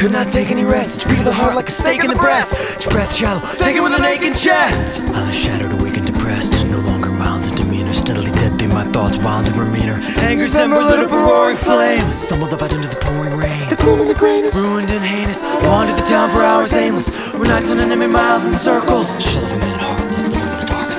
could not take any rest. Each beat of the heart like a stake in the breast. Each breath shallow, take it with an aching chest. I lay shadowed, awake and depressed. No longer mild in demeanor. Steadily dead be my thoughts, wild and meaner. Anger's ember lit up a roaring flame. I stumbled up out into the pouring rain. The gloom of the greatest, ruined and heinous. Wandered the town for hours aimless. Where nights on enemy miles in circles. Shell of a man heartless, living in the darkness.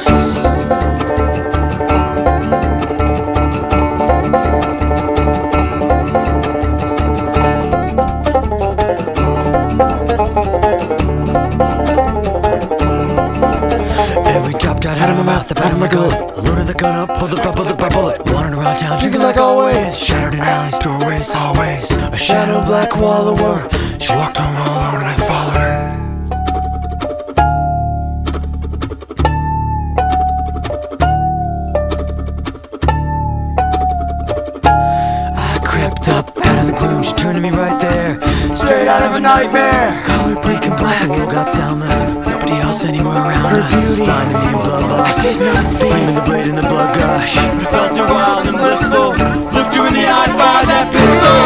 Every drop dried out of my mouth, the back of my gullet. I loaded the gun up, pulled the bullet by bullet. Wandering around town, drinking like always. Shattered in alleys, doorways, hallways. A shadow black wallower. She walked home all alone and I followed her. I crept up out of the gloom, she turned to me right there. Straight out of a nightmare. Color bleak and black, the world got soundless. Nobody else anywhere around her us. Beauty blinded me in bloodlust. I did not see flaming the blade in the blood gush. But I felt her wild and blissful. Looked her in the eye, fired that pistol.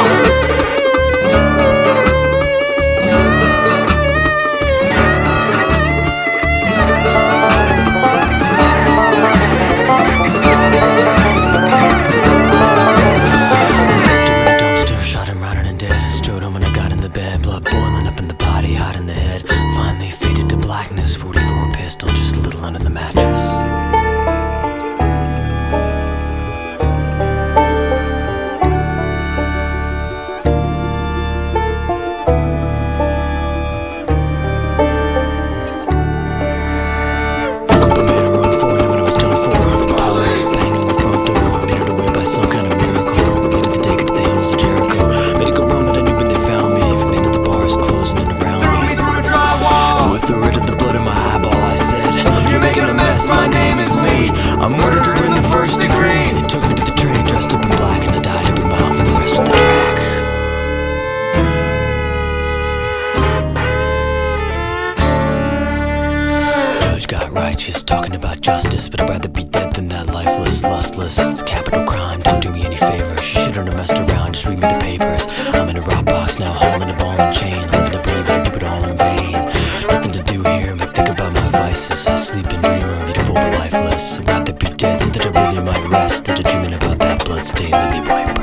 Blood boiling up in the body, hot in the head. Finally faded to blackness. 44 pistol, just a little under the mattress. Group of men are on for, knew what I was done for. Always banging on the front door. Made it away by some kind of miracle. Later the day got to the hills of Jericho. Made a good run, but I knew when they found me. Closing in around me. And with the red of the blood in my eyeball, I said, "You're making a mess, my name is Lee. I murdered her in the first degree." They took me to the train, dressed up in black, and I died every mile for the rest of the track. Judge got righteous, talking about justice, but I'd rather be dead than that, lifeless, lustless. It's a capital crime, don't do me any favors. She shouldn't have messed around, just read me the papers. I'm in a rock box now, holding a ball and chain. Living to breathe, but I do it all in vain. Nothing to do here but think about my vices. I sleep and dream, or beautiful but lifeless. I'd rather be dead so that I really might rest, instead of dreaming about that blood-stained lily white.